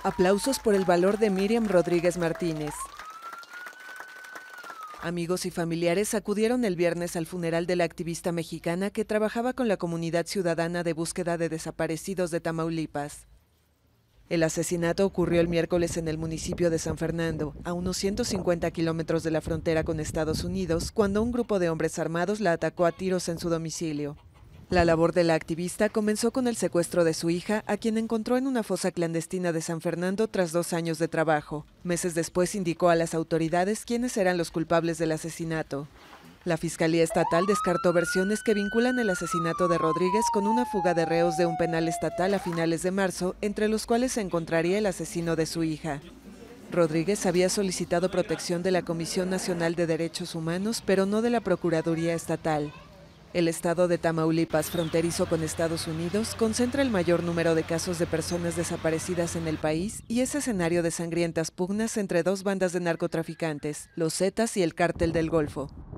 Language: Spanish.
Aplausos por el valor de Miriam Rodríguez Martínez. Amigos y familiares acudieron el viernes al funeral de la activista mexicana que trabajaba con la comunidad ciudadana de búsqueda de desaparecidos de Tamaulipas. El asesinato ocurrió el miércoles en el municipio de San Fernando, a unos 150 kilómetros de la frontera con Estados Unidos, cuando un grupo de hombres armados la atacó a tiros en su domicilio. La labor de la activista comenzó con el secuestro de su hija, a quien encontró en una fosa clandestina de San Fernando tras 2 años de trabajo. Meses después indicó a las autoridades quiénes eran los culpables del asesinato. La Fiscalía Estatal descartó versiones que vinculan el asesinato de Rodríguez con una fuga de reos de un penal estatal a finales de marzo, entre los cuales se encontraría el asesino de su hija. Rodríguez había solicitado protección de la Comisión Nacional de Derechos Humanos, pero no de la Procuraduría Estatal. El estado de Tamaulipas, fronterizo con Estados Unidos, concentra el mayor número de casos de personas desaparecidas en el país y es escenario de sangrientas pugnas entre dos bandas de narcotraficantes, los Zetas y el Cártel del Golfo.